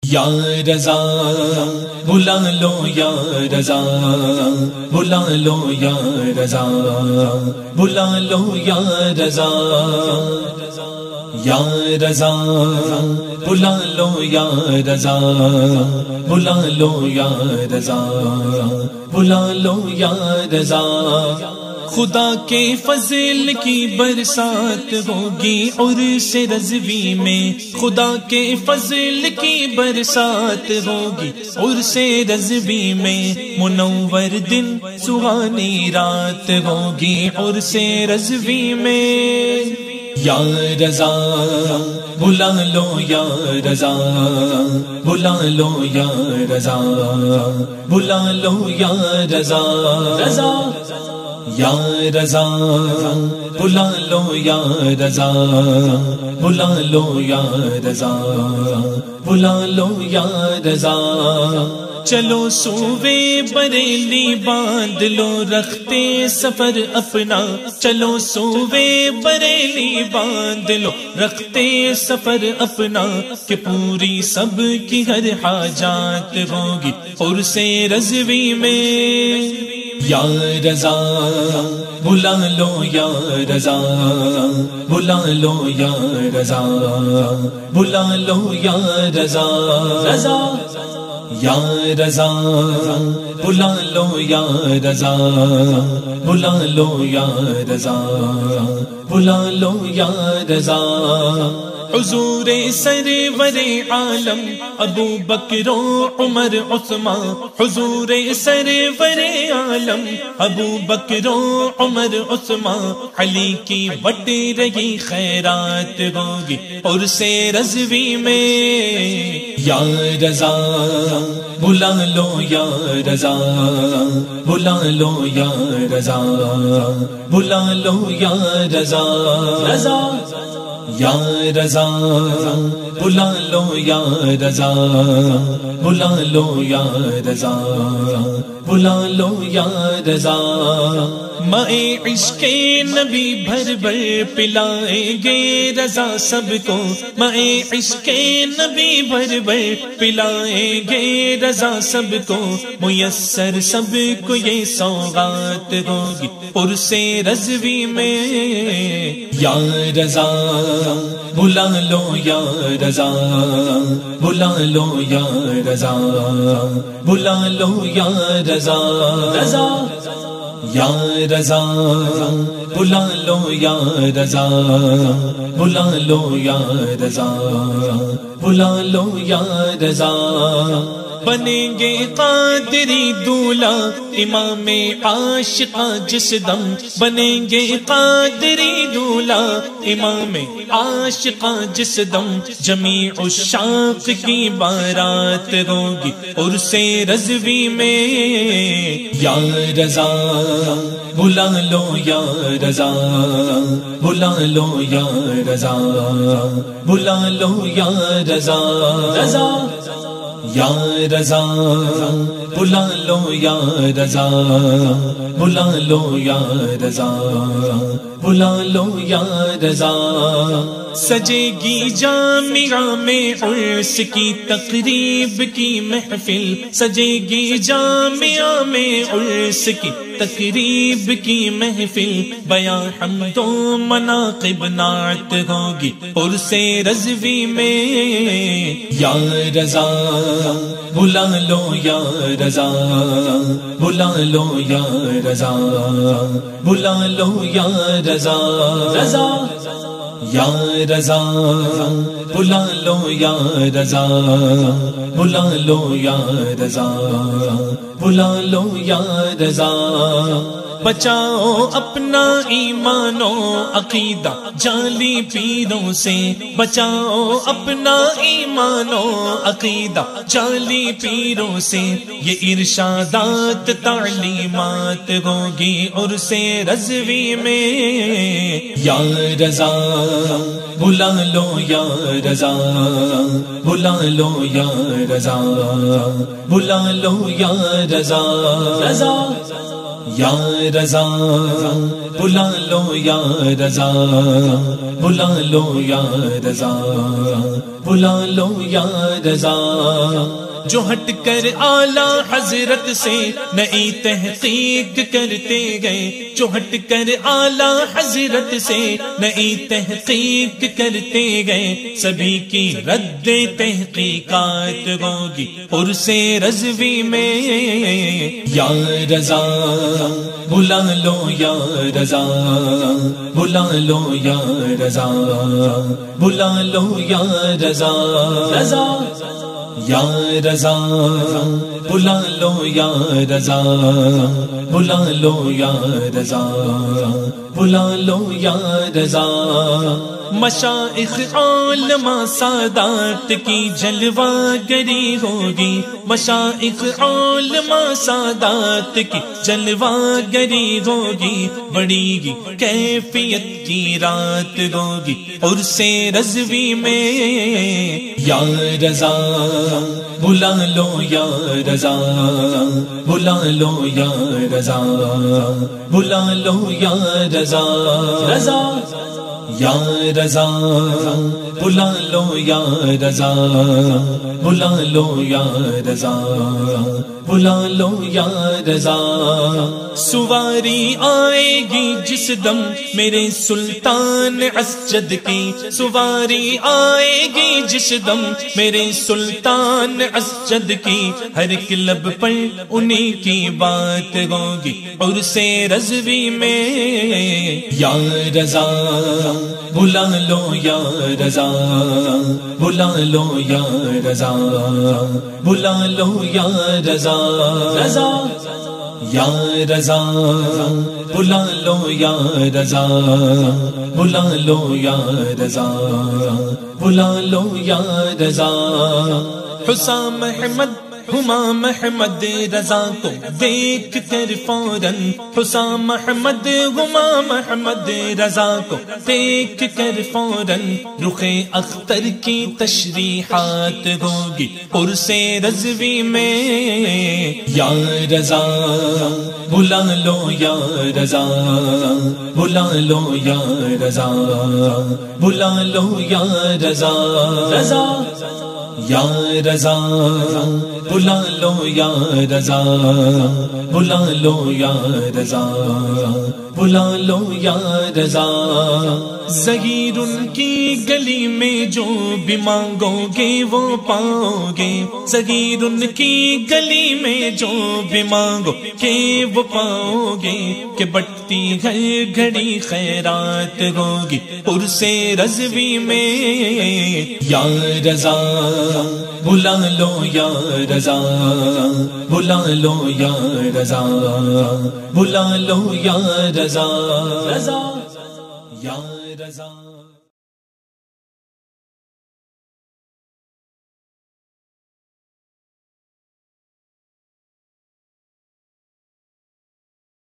یا رضا بلا لو یا رضا بلا لو یا رضا بلا لو یا رضا یا رضا بلا لو یا رضا بلا لو یا رضا بلا لو یا رضا خدا کے فضل کی برسات ہوگی عرس رضوی میں خدا کے فضل کی برسات ہوگی عرس رضوی میں منور دن سہانی رات ہوگی عرس رضوی میں یا رضا بلا لو یا رضا بلا لو یا رضا بلا لو یا رضا رضا یا رضا بلا لو یا رضا بلا لو یا رضا بلا لو یا رضا چلو صوبے بریلی باندھ لو رکھتے سفر اپنا چلو صوبے بریلی باندھ لو رکھتے سفر اپنا کہ پوری سب کی ہر حاجات ہوگی عرس رضوی میں یا رضا بلا لو یا رضا بلا لو یا رضا بلا لو یا رضا رضا یا رضا بلا لو یا رضا بلا لو یا رضا بلا لو یا رضا حضور سرور عالم ابو بکر و عمر عثمان حضور سرور عالم ابو بکر و عمر عثمان علی کی بٹ رہی خیرات ہوگی عرس رضوی میں یا رضا بلا لو یا رضا بلا لو یا رضا بلا لو یا رضا رضا یا رضا بلا لو یا رضا بلا لو یا رضا بلا لو یا رضا مائے عشق نبی بھر بھر پلائیں گے رضا سب کو مائے عشق نبی بھر بھر پلائیں گے رضا سب کو میسر سب کو یہ سوغات ہوگی عرس رضوی میں یا رضا بلا لو یا رضا بلا لو یا رضا بلا لو یا رضا رضا یا رضا بلا لو یا رضا بلا لو یا رضا بلا لو یا رضا بنیں گے قادری دولا امام عاشقہ جس دم بنیں گے قادری دولا امام عاشقہ جس دم جمیع الشاق کی بارات ہوگی عرس رضوی میں یا رضا بلا لو یا رضا بلا لو یا رضا بلا لو یا رضا رضا یا رضا بلا لو یا رضا بلا لو یا رضا بلا لو یا رضا سجے گی جامعہ میں عرس کی تقریب کی محفل سجے گی جامعہ میں عرس کی تقریب کی محفل بیاں حمد و مناقب نعت ہوگی عرس رضوی میں یا رضا بلا لو یا رضا بلا لو یا رضا بلا لو یا رضا رضا یا رضا بلا لو یا رضا بلا لو یا رضا بلا لو یا رضا بچاؤ اپنا ایمان و عقیدہ جعلی پیروں سے بچاؤ اپنا ایمان و عقیدہ جعلی پیروں سے یہ ارشادات تعلیمات ہوگی عرس رضوی میں یا رضا بلا لو یا رضا بلا لو یا رضا بلا لو یا رضا رضا یا رضا بلا لو یا رضا بلا لو یا رضا بلا لو یا رضا، جو ہٹ کر اعلیٰ حضرت سے نئی تحقیق کرتے گئے، جو ہٹ کر اعلیٰ حضرت سے نئی تحقیق کرتے گئے، سبھی کی رد تحقیقات ہوگی عرص رضوی میں۔ یا رضا بلا لو یا رضا، بلا لو یا رضا، بلا لو یا رضا، رضا یا رضا بلا لو یا رضا، بلا لو یا رضا، بلا لو یا رضا۔ مشائخ علماء سادات کی جلوہ گری ہوگی، مشائخ علماء سادات کی جلوہ گری ہوگی، بڑی گی کیفیت کی رات ہوگی عرص رضوی میں۔ یا رضا بلا لو یا رضا، بلا لو یا رضا، بلا لو یا رضا، رضا یا رضا بلا لو یا رضا، بلا لو یا رضا، بلا لو یا رضا۔ سواری آئے گی جس دم میرے سلطان اسجد کی، سواری آئے گی جس دم میرے سلطان اسجد کی، ہر ایک لب پر انہی کی بات ہوگی عرص رضوی میں۔ یا رضا بلا لو یا رضا، بلا لو یا رضا، بلا لو یا رضا، رضا یا رضا بلا لو یا رضا، بلا لو یا رضا، بلا لو یا رضا۔ حسام احمد ہمام احمد رضا کو دیکھ کر فوراً، حسام احمد ہمام احمد رضا کو دیکھ کر فوراً، رخ اختر کی تشریحات ہوگی عرص رضوی میں۔ یا رضا بلا لو یا رضا، بلا لو یا رضا، بلا لو یا رضا، رضا یا رضا بلا لو یا رضا، بلا لو یا رضا، بلا لو یا رضا۔ ظہیر ان کی گلی میں جو بھی مانگو گے وہ پاؤ گے، ظہیر ان کی گلی میں جو بھی مانگو گے وہ پاؤ گے، کہ بٹتی ہر گھڑی خیرات ہوگی عرص رضوی میں۔ یا رضا بلا لو یا رضا، بلا لو یا رضا، بلا لو یا رضا، رضا یا رضا۔